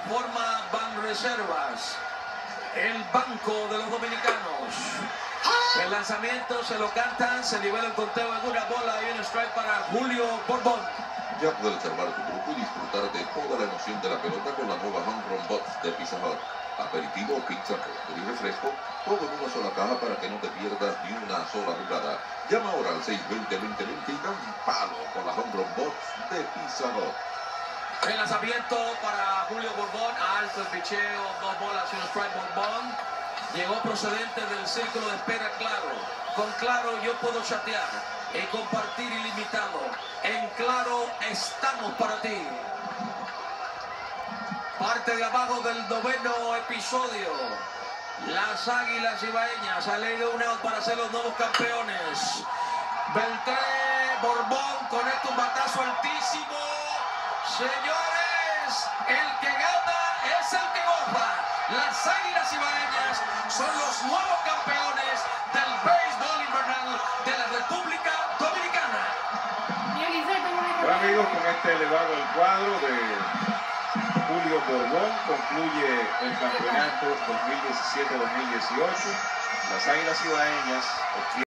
forma Banreservas, el banco de los dominicanos. El lanzamiento se lo cantan, se nivela el conteo en una bola y un strike para Julio Borbón. Ya puedes salvar tu grupo y disfrutar de toda la emoción de la pelota con la nueva Home Run Box de Pizza Hut. Aperitivo, pizza, postre y refresco, todo en una sola caja para que no te pierdas ni una sola jugada. Llama ahora al 620-2020 y da un palo con la Home Run Box de Pizza Hut. El lanzamiento para Julio Borbón, alto el picheo, 2 bolas y un strike. Borbón llegó procedente del círculo de espera Claro. Con Claro yo puedo chatear y compartir ilimitado. En Claro estamos para ti. Parte de abajo del 9º episodio. Las Águilas Ibaeñas han leído un out para ser los nuevos campeones. Beltré Borbón conecta un batazo altísimo. Señores, el que gana es el que goza. Las Águilas Ibaeñas son los nuevos campeones del béisbol invernal de la República Dominicana. Bueno, amigos, con este elevado el cuadro de Julio Borbón concluye el campeonato 2017-2018. Las Águilas Ibaeñas obtienen